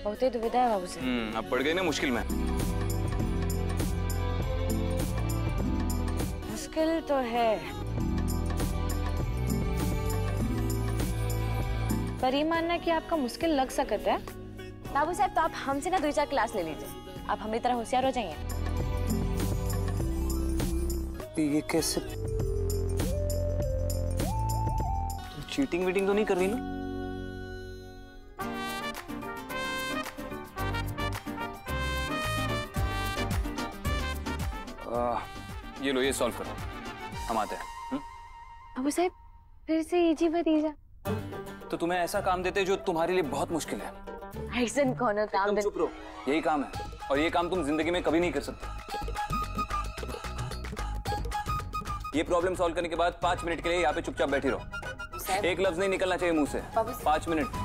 बहुत ही दुविधा है बाबू साहब। अब पड़ गई ना मुश्किल में। मुश्किल तो है, पर ये मानना कि आपका मुश्किल लग सकता है। बाबू साहब तो आप हमसे ना 2-4 क्लास ले लीजिए, आप हमें तरह होशियार हो जाइए। ये कैसे? चीटिंग वीटिंग तो नहीं कर रही ना? ये लो, ये सॉल्व करो, हम आते हैं। बाबू साहब फिर से इजी भतीजा। तो तुम्हें ऐसा काम देते जो तुम्हारे लिए बहुत मुश्किल है। ऐसा कौन सा काम? चुप रहो, यही काम है और ये काम तुम जिंदगी में कभी नहीं कर सकते। ये प्रॉब्लम सॉल्व करने के बाद 5 मिनट के लिए यहाँ पे चुपचाप बैठी रहो। एक लफ्ज नहीं निकलना चाहिए मुंह से। 5 मिनट।